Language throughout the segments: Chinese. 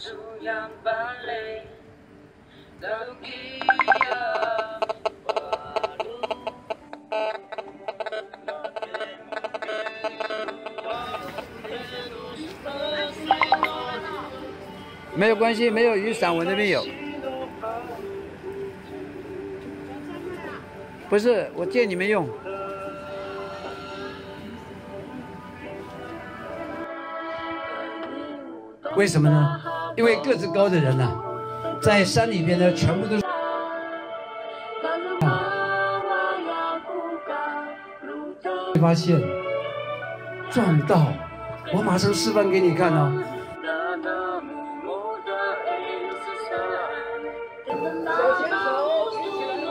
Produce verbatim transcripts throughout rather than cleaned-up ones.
没有关系，没有雨伞，我那边有。不是，我借你们用。为什么呢？因为个子高的人呢、啊，在山里边呢，全部都是。发现撞到，我马上示范给你看哦。 手牵手，一起来！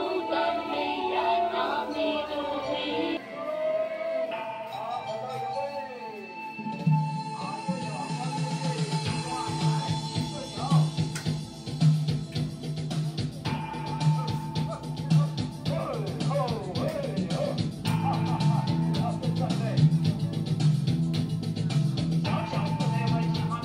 好，跑到一个位。好，右脚放出去，挂海，一个脚。后后嘿吼，哈哈哈！要跟上队。小小步没关系，慢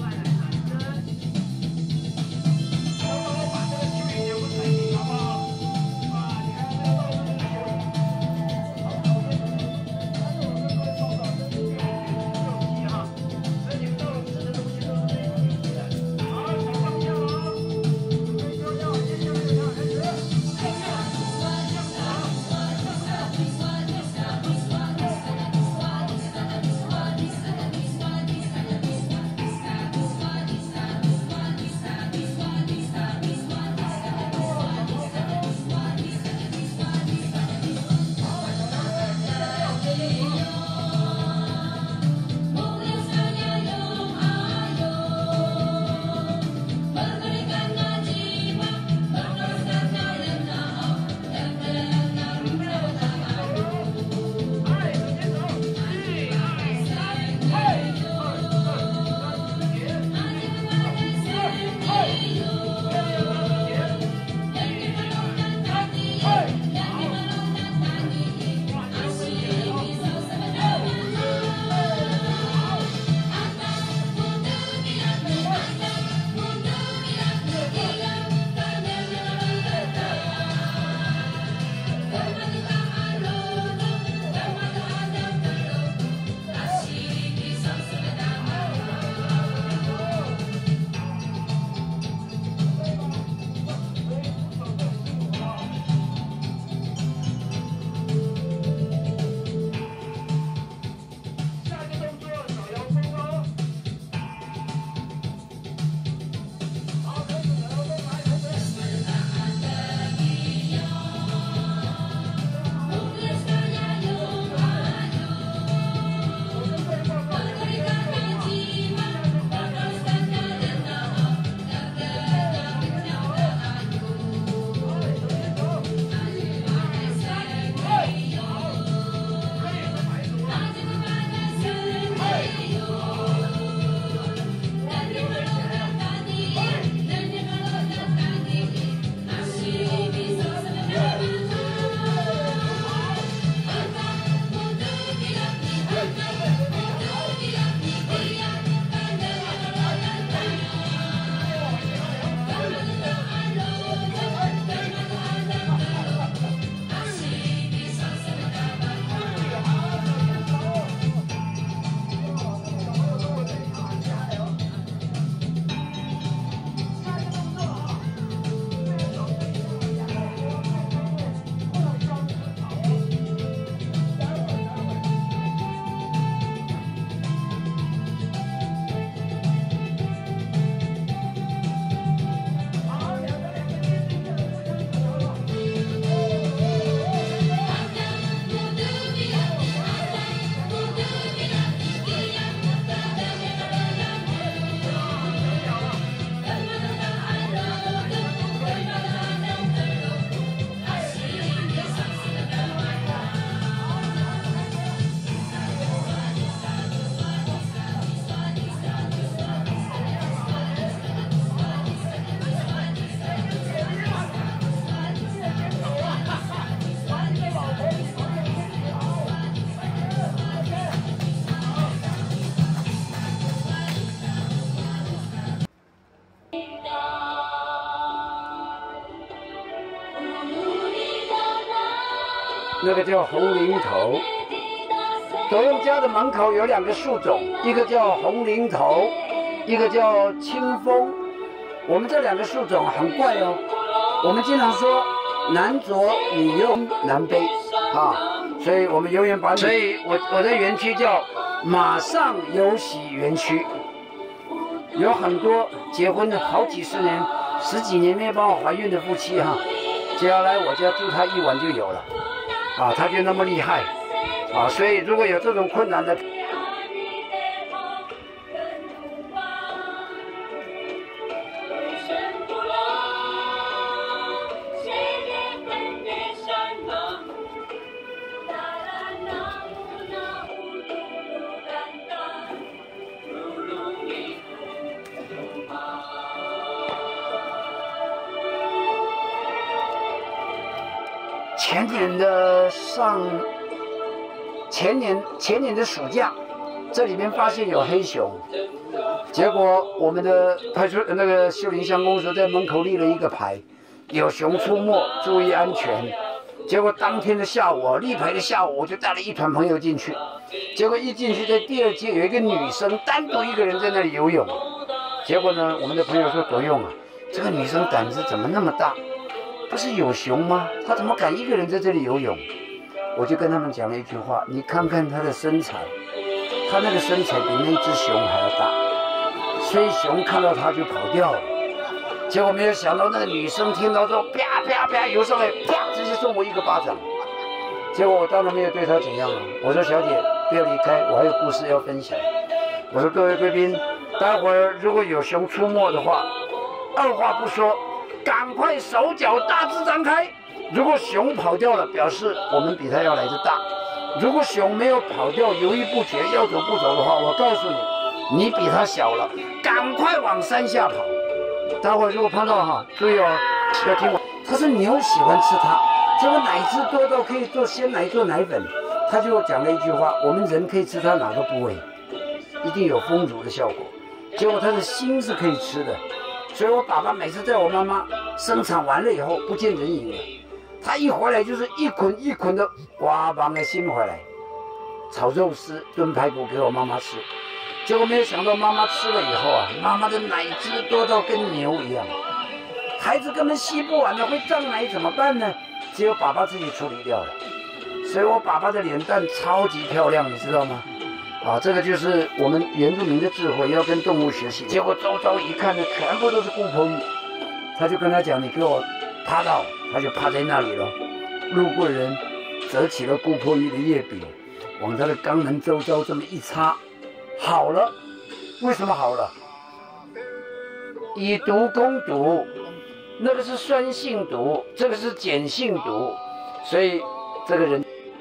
那个叫红林头。朵用家的门口有两个树种，一个叫红林头，一个叫清风。我们这两个树种很怪哦，我们经常说男左女右男卑啊，所以我们永远把，所以我我的园区叫马上有喜园区，有很多结婚了好几十年、十几年没帮我怀孕的夫妻哈、啊，只要来我家住他一晚就有了，啊，他就那么厉害。啊，所以如果有这种困难的，前年的上。前年前年的暑假，这里面发现有黑熊，结果我们的派出那个秀林乡公所在门口立了一个牌，有熊出没，注意安全。结果当天的下午啊，立牌的下午，我就带了一团朋友进去，结果一进去，在第二街有一个女生单独一个人在那里游泳，结果呢，我们的朋友说多用啊，这个女生胆子怎么那么大？不是有熊吗？她怎么敢一个人在这里游泳？我就跟他们讲了一句话，你看看她的身材，她那个身材比那只熊还要大，所以熊看到她就跑掉了。结果没有想到那个女生听到之后，啪啪啪游上来，啪直接送我一个巴掌。结果我当然没有对她怎样了，我说小姐不要离开，我还有故事要分享。我说各位贵宾，待会儿如果有熊出没的话，二话不说，赶快手脚大致张开。如果熊跑掉了，表示我们比它要来得大；如果熊没有跑掉，犹豫不决，要走不走的话，我告诉你，你比它小了，赶快往山下跑。待会儿如果碰到哈，注意哦，要听我。他说牛喜欢吃它，结果奶汁多到可以做鲜奶、做奶粉。他就讲了一句话：我们人可以吃它哪个部位，一定有丰乳的效果。结果他的心是可以吃的，所以我爸爸每次在我妈妈生产完了以后不见人影了。他一回来就是一捆一捆的哇棒的心回来，炒肉丝、炖排骨给我妈妈吃。结果没有想到妈妈吃了以后啊，妈妈的奶汁多到跟牛一样，孩子根本吸不完了，会胀奶怎么办呢？只有爸爸自己处理掉了。所以我爸爸的脸蛋超级漂亮，你知道吗？啊，这个就是我们原住民的智慧，要跟动物学习。结果周遭一看呢，全部都是姑婆芋，他就跟他讲：“你给我趴到。”他就趴在那里了，路过人折起了姑婆芋的叶柄，往他的肛门周遭这么一插，好了。为什么好了？以毒攻毒，那个是酸性毒，这个是碱性毒，所以这个人。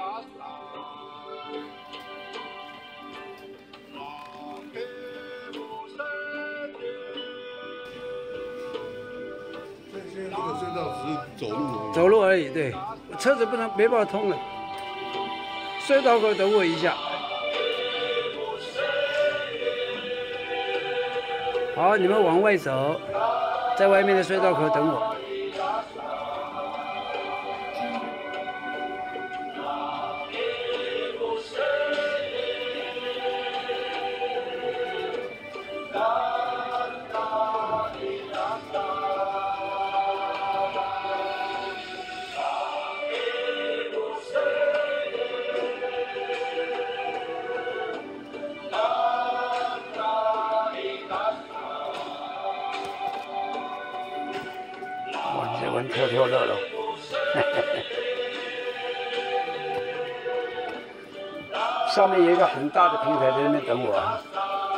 走路而已，对，车子不能没办法通了。隧道口等我一下。好，你们往外走，在外面的隧道口等我。 跳跳乐乐，上面有一个很大的平台在那边等我啊。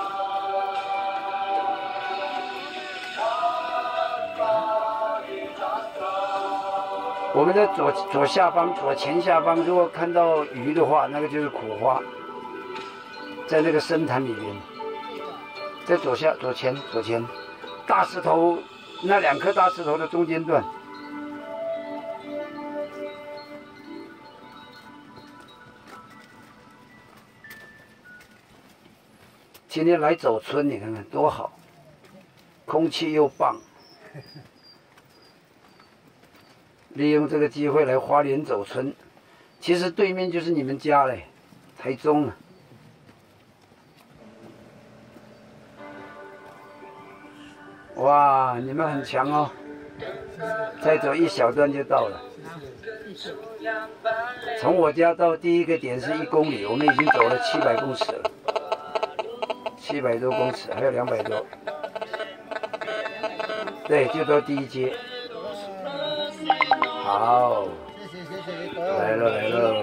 我们的左左下方、左前下方，如果看到鱼的话，那个就是苦花，在那个深潭里面，在左下、左前、左前，大石头那两颗大石头的中间段。今天来走村，你看看多好，空气又棒。利用这个机会来花莲走村， 其实对面就是你们家嘞，台中啊。哇，你们很强哦！再走一小段就到了。从我家到第一个点是一公里，我们已经走了七百公尺了，七百多公尺，还有两百多。对，就到第一街。好， 谢谢谢谢， 来了来了。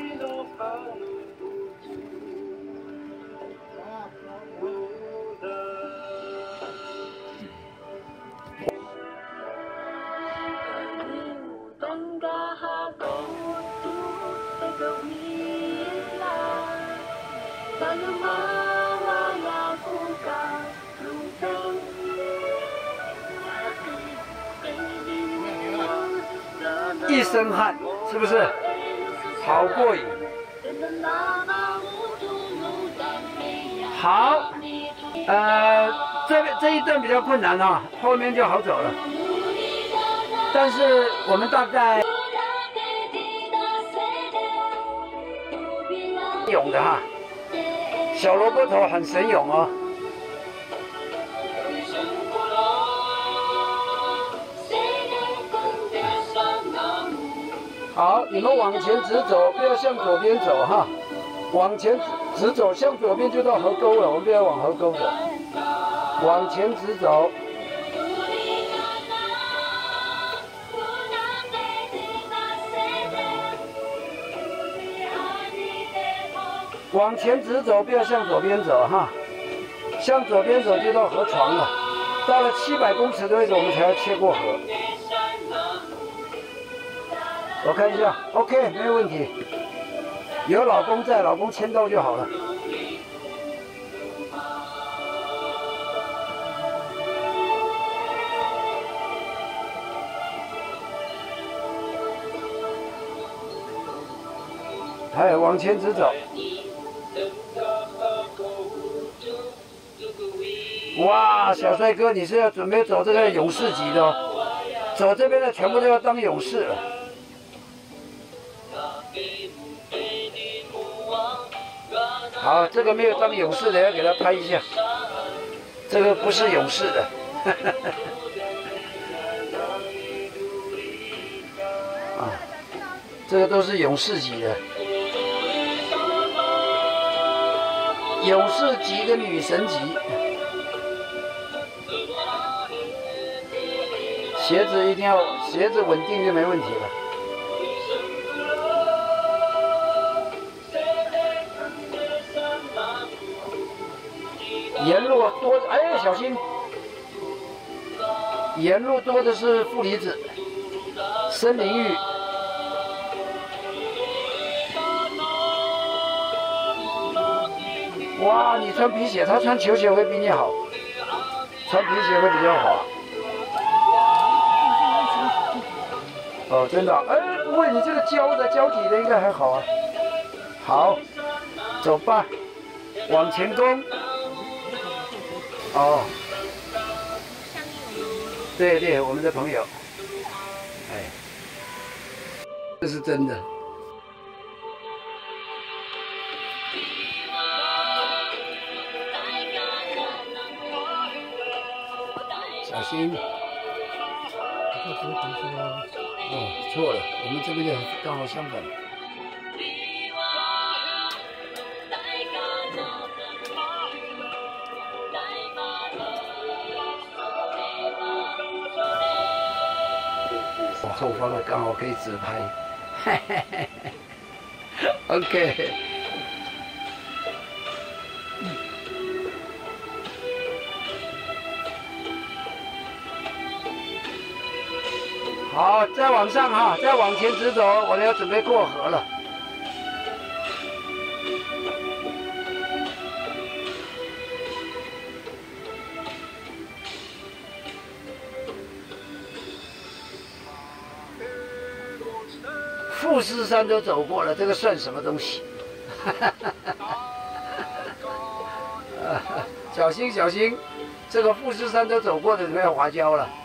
一身汗，是不是？好过瘾。好，呃，这边这一段比较困难啊，后面就好走了。但是我们大概勇的哈，小萝卜头很神勇哦。好，你们往前直走，不要向左边走哈。往前直走，向左边就到河沟了，我们不要往河沟走。往前直走。往前直走，不要向左边走哈。向左边走就到河床了。到了七百公尺的位置，我们才要切过河。我看一下 ，OK， 没有问题。有老公在，老公签到就好了。哎，往前直走。哇，小帅哥，你是要准备走这个勇士级的哦？走这边的全部都要当勇士了。好，这个没有当勇士的要给他拍一下，这个不是勇士的。啊，这个都是勇士级的，勇士级跟女神级。鞋子一定要鞋子稳定就没问题了。沿路多，哎，小心！沿路多的是负离子、森林浴。哇，你穿皮鞋，他穿球鞋会比你好，穿皮鞋会比较好。哦，真的，哎，不会，你这个胶的胶体的应该还好啊。好，走吧，往前攻。哦，对对，我们的朋友，哎，这是真的。小心。哦，错了，我们这边的刚好相反。我后方的刚好可以直拍，嘿嘿嘿嘿 ，OK。好，再往上哈，再往前直走，我们要准备过河了。富士山都走过了，这个算什么东西？小心小心，这个富士山都走过的，怎么要滑跤了？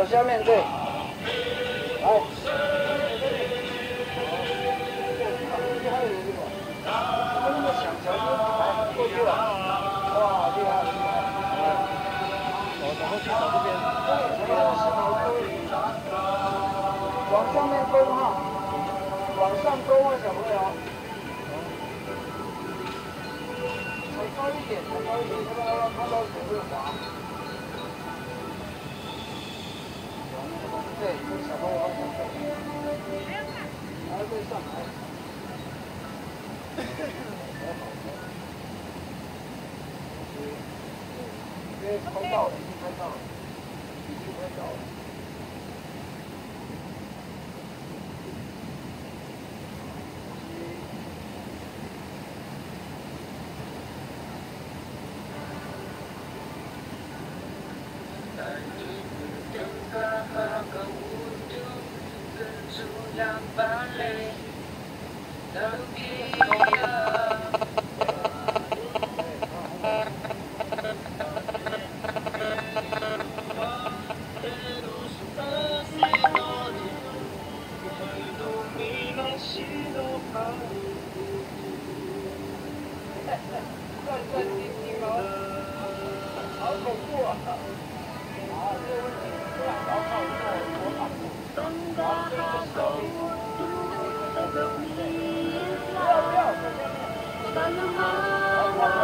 手下面对，来，那么想球就来过去了，哇，厉害厉害！ 走，然后去找这边， 这个是好位置，往上面勾哈，往上勾啊，小朋友。 踩高一点，踩高一点，要不然看到手会滑。对，这小朋友往上走，然后再上来。因为拍到了，已经拍到了，已经拍到了。 好恐怖啊！啊，这个问题不然高考我我反复，然后这个手里，不要不要，在下面，好，好，好，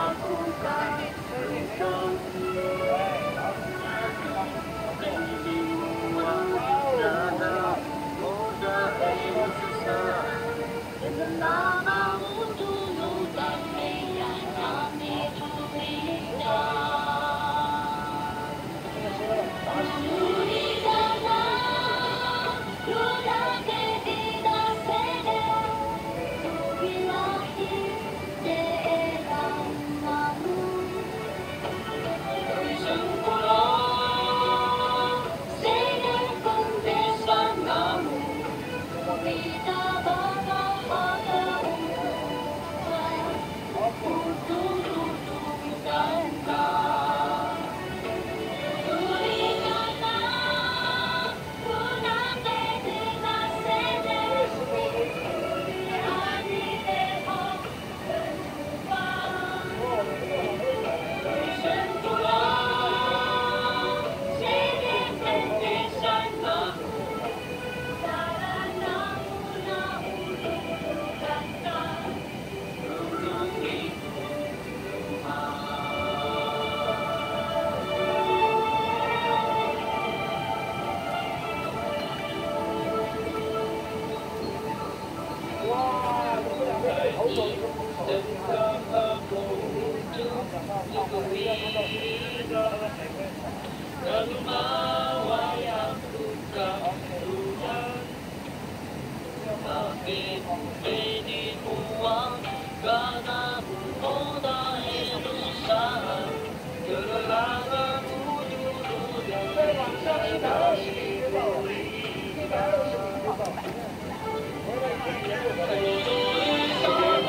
再往上一百二十米就到了，一百二十米就到了。回来看一下我的。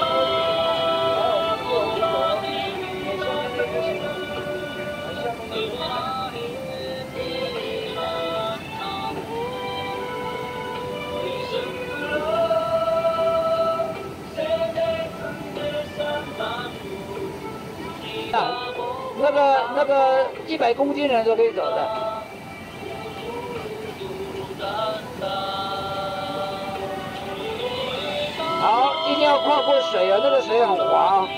那个那个一百公斤的人都可以走的。好，一定要跨过水啊，那个水很滑，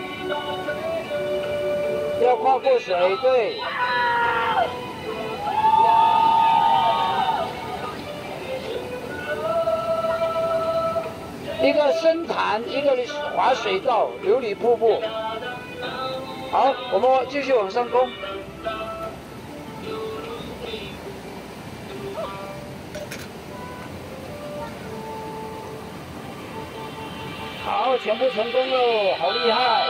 要跨过水，对。一个深潭，一个滑水道，琉璃瀑布。 好，我们继续往上攻。好，全部成功喽，好厉害！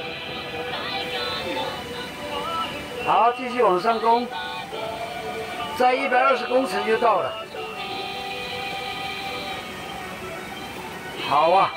好，继续往上攻，在一百二十公尺就到了。好啊！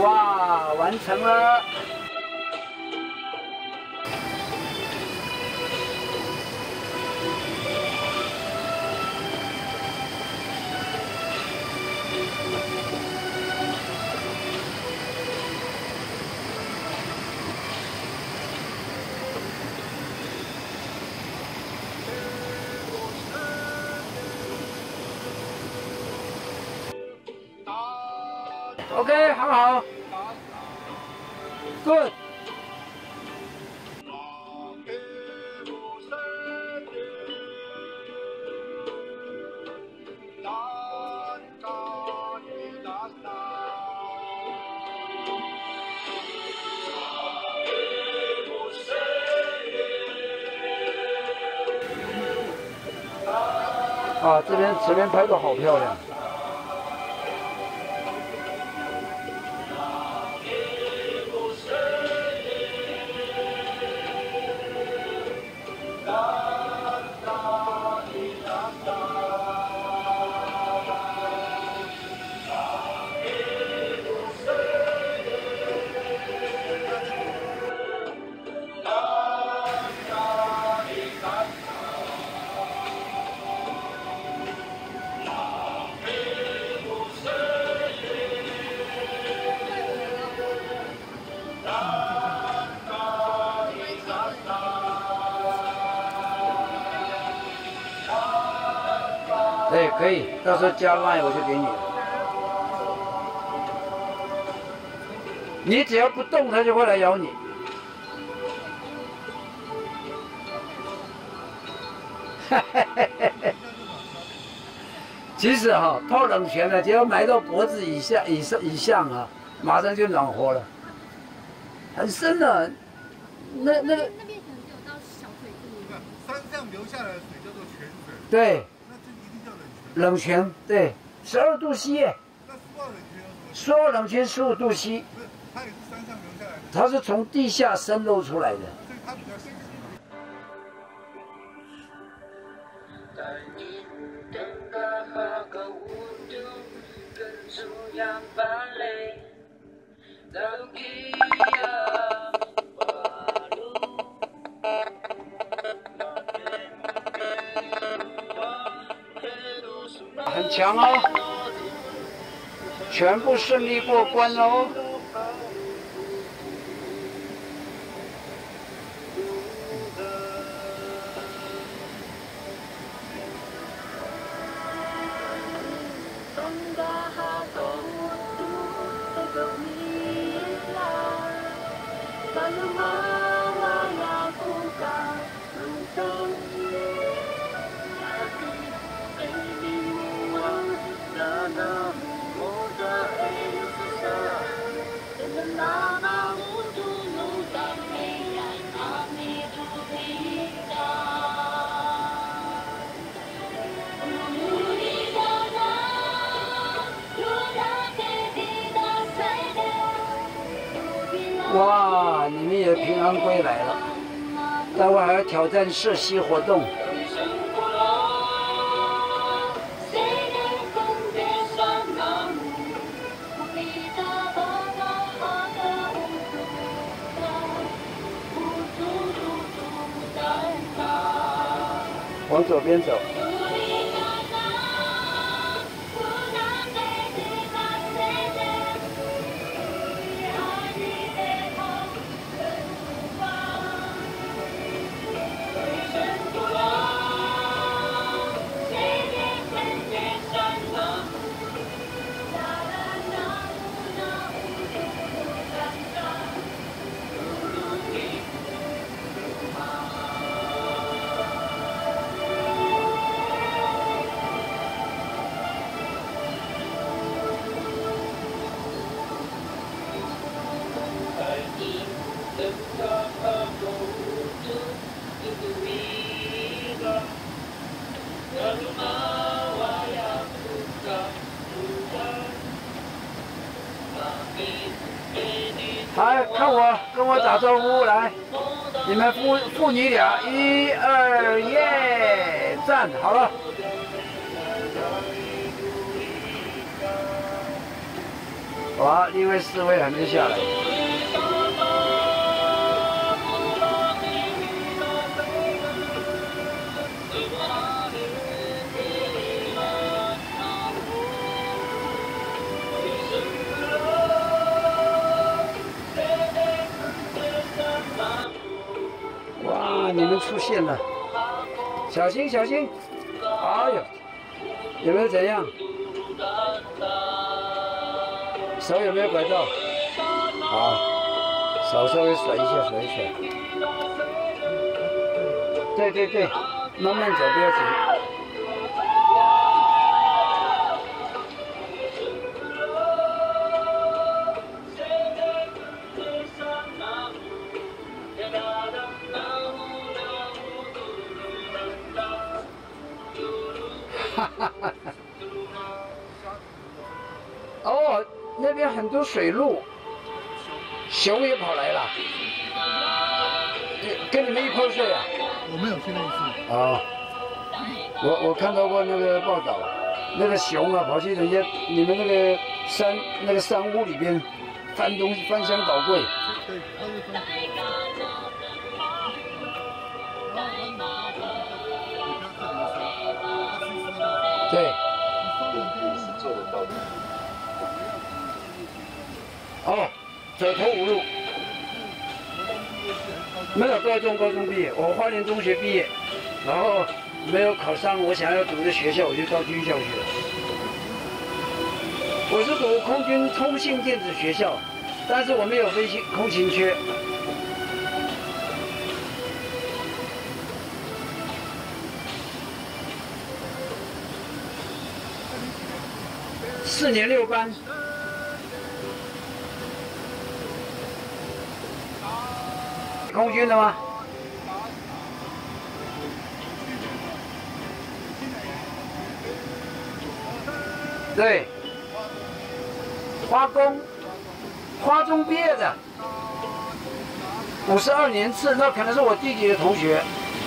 哇，完成了。OK， 很好 ，Good。啊，这边前面拍的好漂亮。对，可以，到时候加 line 我就给你了。你只要不动，它就会来咬你。其实哈、哦，泡冷泉呢，只要埋到脖子以下、以上、以上啊，马上就暖和了，很深的。那那个那边可能只有到小腿肚。山上流下来的水叫做泉水。 对。 那这一定叫冷泉。 冷泉，对，十二度 C 耶。 那苏澳冷泉有什么？ 苏澳冷泉十五度 C。 不是，它也是山上流下来的。 它是从地下渗漏出来的。 所以它比较新鲜。 很强哦，全部顺利过关哦。哇，你们也平安归来了，待会还要挑战社溪活动。往左边走。来，看我，跟我打招呼，来，你们父父女俩，一二耶，站好了。 哇，另外四位还没下来。哇，你们出现了，小心小心！哎呦，有没有怎样？手有没有拐到？好，手稍微甩一下，甩一甩。对对对，慢慢走，不要急。哈哈哈！哦，那边很多水鹿，熊也跑来了，跟你们一块睡啊？ 我没有去那一次。 啊，我我看到过那个报道，那个熊啊跑去人家你们那个山那个山屋里边翻东西翻箱倒柜。 对，他是中国。 对。哦，走投无路，没有高中，高中毕业，我花莲中学毕业，然后没有考上我想要读的学校，我就到军校去了。我是读空军通信电子学校，但是我没有飞行空勤缺。四年六班。空军的吗？对，花工，花中毕业的，五十二年次，那可能是我弟弟的同学。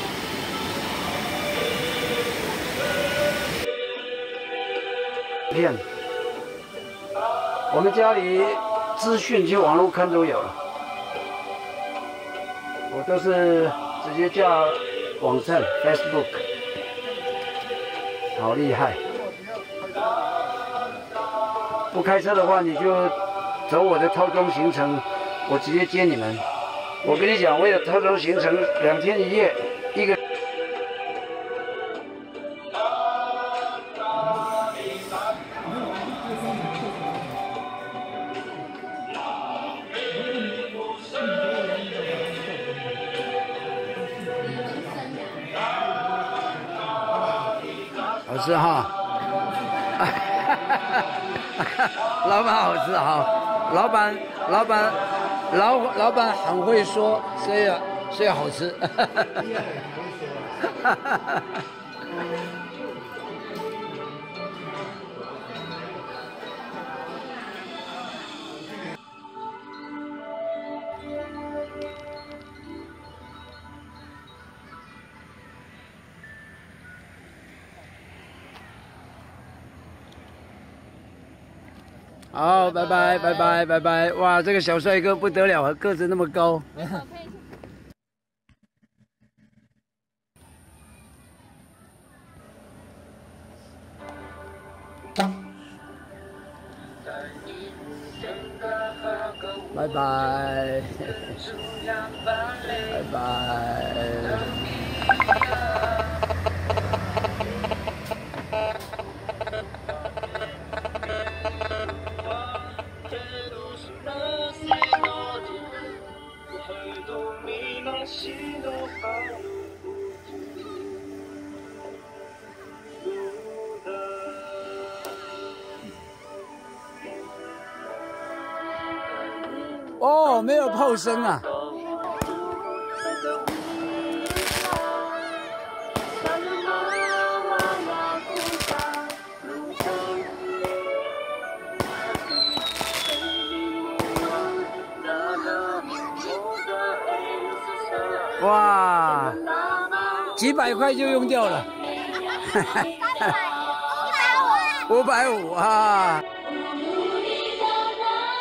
片，我们家里资讯去网络看都有了。我都是直接叫网站 Facebook， 好厉害！不开车的话，你就走我的套装行程，我直接接你们。我跟你讲，我有套装行程，两天一夜，一个。好吃哈，老板好吃哈，老板老板老老板很会说，所以所以好吃。好，拜拜拜拜拜拜！哇，这个小帅哥不得了，个子那么高。拜拜，拜拜。哦，没有炮声啊！哇，几百块就用掉了，五百五啊！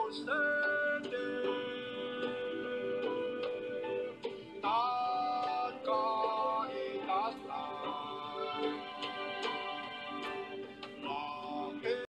Stay.